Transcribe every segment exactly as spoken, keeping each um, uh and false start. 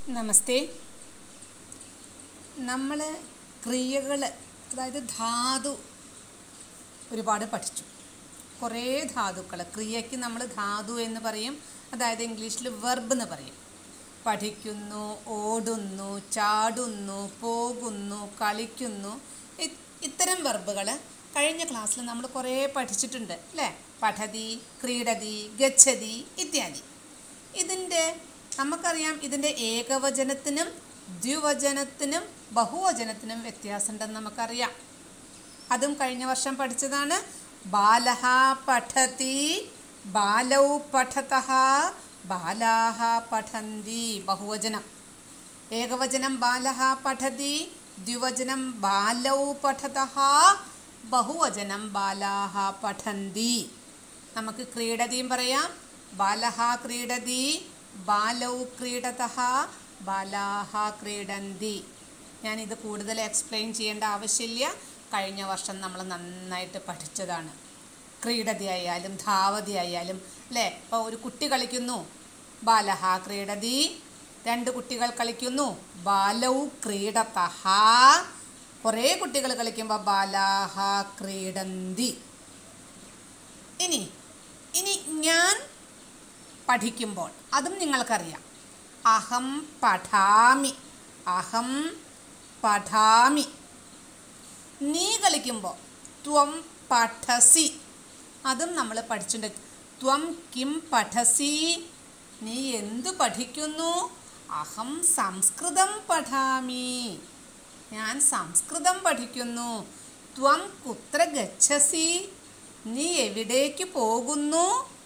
നമസ്തേ. നമ്മൾ ക്രിയകൾ അതായത് ധാതു ഒരുപാട് പഠിച്ചു. കുറേ ധാതുക്കൾ ക്രിയയ്ക്ക് നമ്മൾ ധാതു എന്ന് പറയും, അതായത് ഇംഗ്ലീഷിൽ വെർബ് എന്ന് പറയും. പഠിക്കുന്നു, ഓടുന്നു, ചാടുന്നു, പോകുന്നു, കളിക്കുന്നു, ഇത്തരം വെർബുകൾ കഴിഞ്ഞ ക്ലാസ്സിൽ നമ്മൾ കുറേ പഠിച്ചിട്ടുണ്ട് അല്ലേ? പഠതി, ക്രീഡതി, ഗച്ഛതി ഇത്യാദി. ഇതിൻ്റെ നമുക്കറിയാം ഇതിൻ്റെ ഏകവചനത്തിനും ദ്വിവചനത്തിനും ബഹുവചനത്തിനും വ്യത്യാസമുണ്ടെന്ന് നമുക്കറിയാം. അതും കഴിഞ്ഞ വർഷം പഠിച്ചതാണ്. ബാലഹ പഠതി, ബാലൗ പഠതഃ, ബാലാഹ പഠന്തി. ബഹുവചനം ഏകവചനം ബാലഹ പഠതി, ദ്വിവചനം ബാലൗ പഠതഃ, ബഹുവചനം ബാലാഹ പഠന്തി. നമുക്ക് ക്രീഡതിയും പറയാം. ബാലഹ ക്രീഡതി, ബാലൗ ക്രീഡതഃ, ബാലാഹ ക്രീഡന്തി. ഞാനിത് കൂടുതൽ എക്സ്പ്ലെയിൻ ചെയ്യേണ്ട ആവശ്യമില്ല. കഴിഞ്ഞ വർഷം നമ്മൾ നന്നായിട്ട് പഠിച്ചതാണ്. ക്രീഡതി ആയാലും ധാവതി ആയാലും അല്ലേ? ഇപ്പോൾ ഒരു കുട്ടി കളിക്കുന്നു, ബാലഹ ക്രീഡതി. രണ്ട് കുട്ടികൾ കളിക്കുന്നു, ബാലൗ ക്രീഡതഃ. കുറേ കുട്ടികൾ കളിക്കുമ്പോൾ ബാലാഹ ക്രീഡന്തി. ഇനി ഇനി ഞാൻ പഠിക്കുമ്പോൾ അതും നിങ്ങൾക്കറിയാം. അഹം പഠാമി, അഹം പഠാമി. നീ കളിക്കുമ്പോൾ ത്വം പഠസി, അതും നമ്മൾ പഠിച്ചിട്ടുണ്ട്. ത്വം കിം പഠസി, നീ എന്തു പഠിക്കുന്നു? അഹം സംസ്കൃതം പഠാമി, ഞാൻ സംസ്കൃതം പഠിക്കുന്നു. ത്വം കുത്ര ഗച്ഛസി, നീ എവിടേക്ക് പോകുന്നു?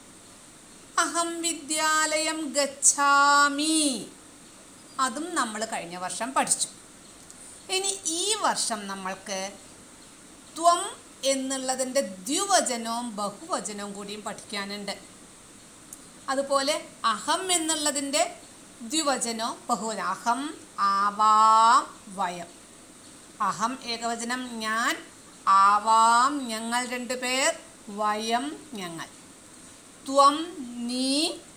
അഹം വിദ്യാലയം ഗച്ഛാമി, അതും നമ്മൾ കഴിഞ്ഞ വർഷം പഠിച്ചു. ഇനി ഈ വർഷം നമ്മൾക്ക് ത്വം എന്നുള്ളതിൻ്റെ ദ്വിവചനവും ബഹുവചനവും കൂടിയും പഠിക്കാനുണ്ട്. അതുപോലെ അഹം എന്നുള്ളതിൻ്റെ ദ്വിവചനവും ബഹുവചനം. അഹം, ആവാം, വയം. അഹം ഏകവചനം ഞാൻ, ആവാം ഞങ്ങൾ രണ്ടു പേർ, വയം ഞങ്ങൾ. ത്വം നീ,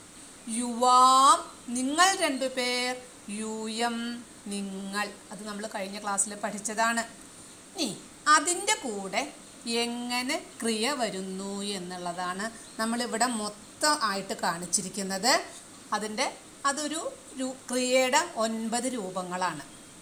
യുവാം നിങ്ങൾ രണ്ടു പേർ, യൂയം നിങ്ങൾ. അത് നമ്മൾ കഴിഞ്ഞ ക്ലാസ്സിൽ പഠിച്ചതാണ്. ഇനി അതിൻ്റെ കൂടെ എങ്ങനെ ക്രിയ വരുന്നു എന്നുള്ളതാണ് നമ്മളിവിടെ മൊത്തം ആയിട്ട് കാണിച്ചിരിക്കുന്നത്. അതിൻ്റെ അതൊരു ക്രിയയുടെ ഒൻപത് രൂപങ്ങളാണ്.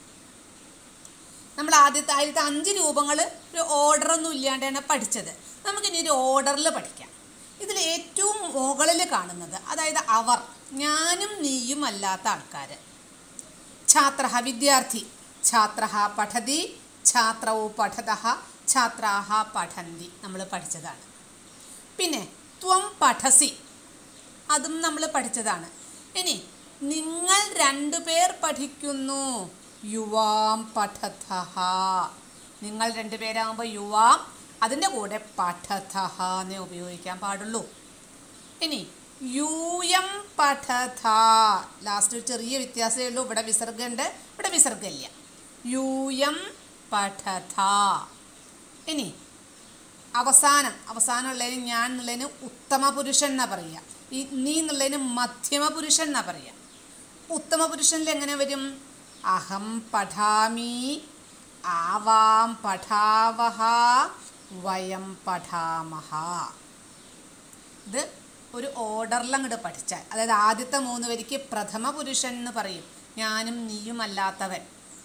നമ്മൾ ആദ്യത്തെ ആദ്യത്തെ അഞ്ച് രൂപങ്ങൾ ഒരു ഓർഡറൊന്നും ഇല്ലാണ്ടാണ് പഠിച്ചത്. നമുക്കിനി ഒരു ഓർഡറിൽ പഠിക്കാം. ഇതിൽ ഏറ്റവും മുകളിൽ കാണുന്നത് അതായത് അവർ, ഞാനും നീയും അല്ലാത്ത ആൾക്കാർ. ഛാത്രഃ വിദ്യാർത്ഥി, ഛാത്രഃ പഠതി, ഛാത്രൗ പഠതഃ, ഛാത്രാഃ പഠന്തി നമ്മൾ പഠിച്ചതാണ്. പിന്നെ ത്വം പഠസി, അതും നമ്മൾ പഠിച്ചതാണ്. ഇനി നിങ്ങൾ രണ്ടുപേർ പഠിക്കുന്നു, യുവാം പഠതഃ. നിങ്ങൾ രണ്ടുപേരാകുമ്പോൾ യുവാം, അതിൻ്റെ കൂടെ പഠതഃ എന്നേ ഉപയോഗിക്കാൻ പാടുള്ളൂ. ഇനി യൂയം പഠത, ലാസ്റ്റ് ഒരു ചെറിയ വ്യത്യാസമേ ഉള്ളൂ. ഇവിടെ വിസർഗമുണ്ട്, ഇവിടെ വിസർഗമില്ല. യൂയം പഠത. ഇനി അവസാനം അവസാനമുള്ളതിന് ഞാൻ എന്നുള്ളതിന് ഉത്തമ പുരുഷൻ എന്നാ പറയുക. ഈ നീ എന്നുള്ളതിന് മധ്യമ പുരുഷൻ എന്നാ പറയുക. ഉത്തമ പുരുഷനിൽ എങ്ങനെ വരും? അഹം പഠാമി, ആവാം പഠാവഹ, വയം പഠാമഹ. ഇത് ഒരു ഓർഡറിൽ അങ്ങോട്ട് പഠിച്ചാൽ, അതായത് ആദ്യത്തെ മൂന്ന് വരിക്ക് പ്രഥമ പുരുഷൻ എന്ന് പറയും, ഞാനും നീയും അല്ലാത്തവൻ.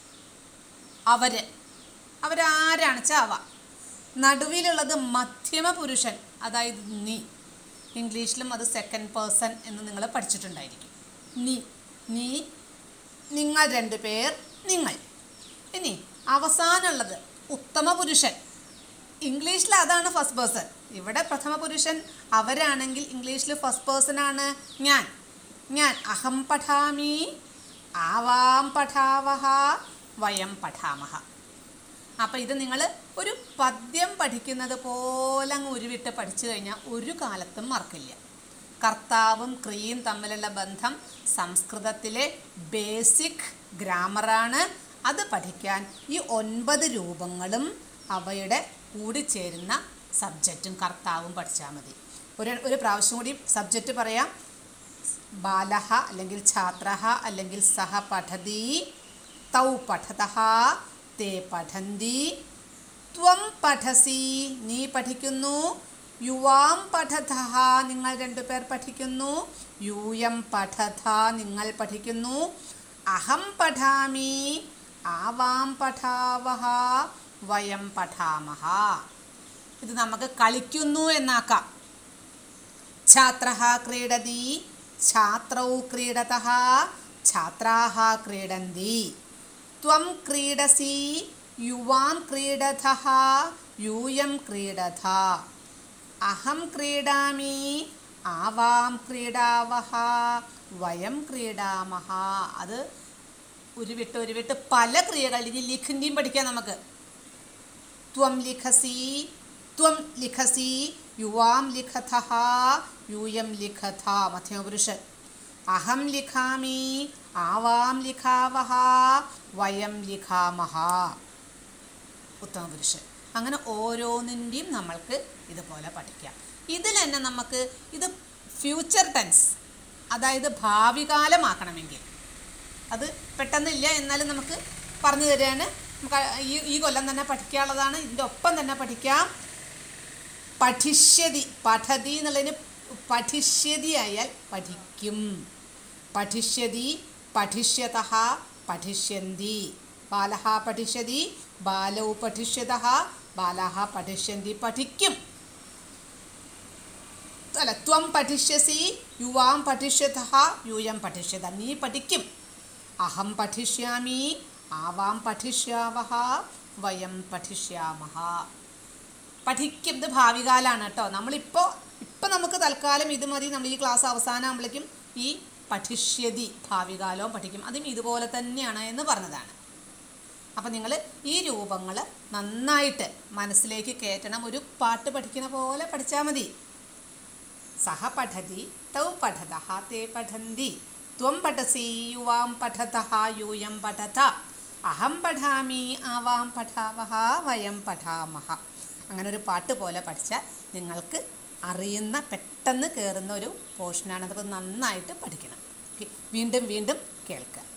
അവർ അവരാരാണ് വെച്ചാൽ അവ. നടുവിലുള്ളത് മധ്യമ പുരുഷൻ, അതായത് നീ. ഇംഗ്ലീഷിലും അത് സെക്കൻഡ് പേഴ്സൺ എന്ന് നിങ്ങൾ പഠിച്ചിട്ടുണ്ടായിരിക്കും. നീ നീ നിങ്ങൾ രണ്ടു പേർ, നിങ്ങൾ. ഇനി അവസാനമുള്ളത് ഉത്തമ പുരുഷൻ. ഇംഗ്ലീഷിൽ അതാണ് ഫസ്റ്റ് പേഴ്സൺ. ഇവിടെ പ്രഥമ പുരുഷൻ അവരാണെങ്കിൽ ഇംഗ്ലീഷിൽ ഫസ്റ്റ് പേഴ്സൺ ആണ് ഞാൻ. ഞാൻ അഹം പഠാമി, ആവാം പഠാവഹ, വയം പഠാമഹ. അപ്പോൾ ഇത് നിങ്ങൾ ഒരു പദ്യം പഠിക്കുന്നത് പോലെ അങ്ങ് ഉരുവിട്ട് പഠിച്ചു കഴിഞ്ഞാൽ ഒരു കാലത്തും മറക്കില്ല. കർത്താവും ക്രിയയും തമ്മിലുള്ള ബന്ധം സംസ്കൃതത്തിലെ ബേസിക് ഗ്രാമറാണ്. അത് പഠിക്കാൻ ഈ ഒൻപത് രൂപങ്ങളും അവയുടെ കൂടിച്ചേരുന്ന സബ്ജക്റ്റും കർത്താവും പഠിച്ചാൽ മതി. ഒരു ഒരു പ്രാവശ്യം കൂടി സബ്ജക്റ്റ് പറയാം. ബാലഹ അല്ലെങ്കിൽ ഛാത്രഹ അല്ലെങ്കിൽ സഹ പഠതി, തൗ പഠതഹ, തേ പഠന്തി, ത്വം പഠസി നീ പഠിക്കുന്നു, യുവാം പഠതഹ നിങ്ങൾ രണ്ടുപേർ പഠിക്കുന്നു, യൂയം പഠത നിങ്ങൾ പഠിക്കുന്നു, അഹം പഠാമി ആവാം പഠാവഹ, വയം പഠാമഹ. ഇത് നമുക്ക് കളിക്കുന്നു എന്നാക്കാം. ഛാത്രഃ ക്രീഡതി, ഛാത്രൗ ക്രീഡതഃ, ഛാത്രാः ക്രീഡന്തി, ത്വം ക്രീഡസി, യുവാം ക്രീഡതഃ, യൂയം ക്രീഡത, അഹം ക്രീഡാമി ആവാം ക്രീഡാവഹ, വയം ക്രീഡാമഹ. അത് ഒരു വിട്ട് ഒരു വിട്ട് പല ക്രിയകൾ ഇനി ലിഖന്തിയും പഠിക്കാം നമുക്ക്. ത്വം ലിഖസി, ത്വം ലിഖസി, യുവാം ലിഖതഃ, യൂയം ലിഖത മധ്യമപുരുഷൻ. അഹം ലിഖാമി ആവാം ലിഖാവഹ, വയം ലിഖാമഹ ഉത്തമപുരുഷൻ. അങ്ങനെ ഓരോന്നിൻ്റെയും നമ്മൾക്ക് ഇതുപോലെ പഠിക്കാം. ഇതിൽ തന്നെ നമുക്ക് ഇത് ഫ്യൂച്ചർ ടെൻസ്, അതായത് ഭാവി കാലമാക്കണമെങ്കിൽ അത് പെട്ടെന്നില്ല, എന്നാലും നമുക്ക് പറഞ്ഞു തരികയാണ്. നമുക്ക് ഈ ഈ കൊല്ലം തന്നെ പഠിക്കാനുള്ളതാണ്. ഇതിൻ്റെ ഒപ്പം തന്നെ പഠിക്കാം. പഠിഷ്യതി, പഠതി എന്നുള്ളതിന് പഠിഷ്യതി ആയാൽ പഠിക്കും. പഠിഷ്യതി, പഠിഷ്യതഃ, പഠിഷ്യന്തി. ബാലഃ പഠിഷ്യതി, ബാലൗ പഠിഷ്യതഃ, ബാലാः പഠിഷ്യന്തി പഠിക്കും. അല്ല, ത്വം പഠിഷ്യസി, യുവാം പഠിഷ്യതഃ, യൂയം പഠിഷ്യത നീ പഠിക്കും. അഹം പഠിഷ്യാമി ആവാം പഠിഷ്യാവഹ, വയം പഠിഷ്യാമഹ. പഠിക്കും. ഇത് ഭാവികാലാണ് കേട്ടോ. നമ്മളിപ്പോൾ ഇപ്പം നമുക്ക് തൽക്കാലം ഇത് മതി. നമ്മൾ ഈ ക്ലാസ് അവസാനമാകുമ്പോഴേക്കും ഈ പഠിഷ്യതി ഭാവികാലവും പഠിക്കും. അതും ഇതുപോലെ തന്നെയാണ് എന്ന് പറഞ്ഞതാണ്. അപ്പം നിങ്ങൾ ഈ രൂപങ്ങൾ നന്നായിട്ട് മനസ്സിലേക്ക് കയറ്റണം. ഒരു പാട്ട് പഠിക്കുന്ന പോലെ പഠിച്ചാൽ മതി. സഹ പഠതി, തൗ പഠതഃ, തേ പഠന്തി, ത്വം പഠസി, യുവാം പഠതഃ, യൂയം പഠത, അഹം പഠാമി ആവാം പഠാവഹ, വയം പഠാമഹ. അങ്ങനെ ഒരു പാട്ട് പോലെ പഠിച്ചാൽ നിങ്ങൾക്ക് അറിയുന്ന പെട്ടെന്ന് കയറുന്ന ഒരു പോർഷനാണ്. അതൊക്കെ നന്നായിട്ട് പഠിക്കണം. വീണ്ടും വീണ്ടും കേൾക്കുക.